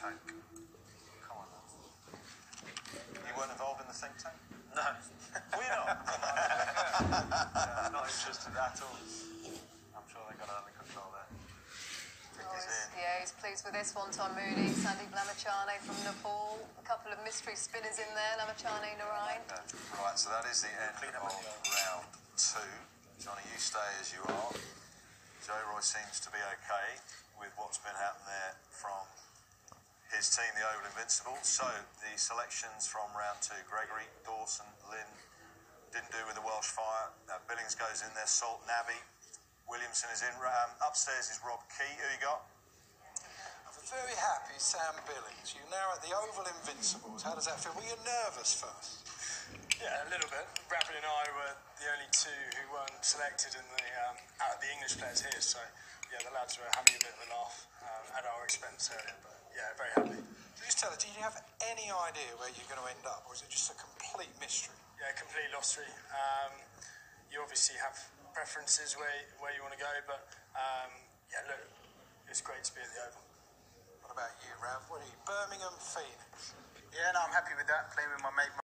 tank. Come on now. You weren't involved in the think tank? No. Were you not? Yeah, not interested at all. I'm sure they got it under control there. Yeah, he's pleased with this. One-time Moody, Sandeep Lammichhane from Nepal. A couple of mystery spinners in there, Lammichhane, Narain. Right, so that is the end of round 2. Johnny, you stay as you are. Joe Roy seems to be okay with what's been happening there from his team, the Oval Invincibles. So the selections from round 2, Gregory, Dawson, Lynn, didn't do with the Welsh Fire. Billings goes in there, Salt, Nabby. Williamson is in. Upstairs is Rob Key. Who you got? I'm very happy, Sam Billings. You're now at the Oval Invincibles. How does that feel? Were you nervous first? Yeah, a little bit. Rabbit and I were the only two who weren't selected in the out of the English players here, so yeah, the lads were having a bit of a laugh at our expense earlier, but yeah, very happy. So just tell us, do you have any idea where you're going to end up, or is it just a complete mystery? Yeah, complete lottery. You obviously have preferences where you want to go, but yeah, look, it's great to be at the Oval. What about you, Rav? What are you, Birmingham Phoenix? Yeah, no, I'm happy with that, playing with my mate